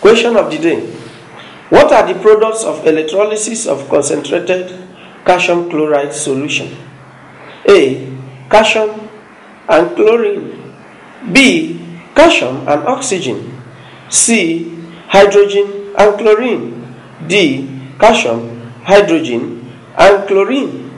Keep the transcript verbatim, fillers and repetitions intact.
Question of the day. What are the products of electrolysis of concentrated calcium chloride solution? A. Calcium and chlorine. B. Calcium and oxygen. C. Hydrogen and chlorine. D. Calcium, hydrogen and chlorine.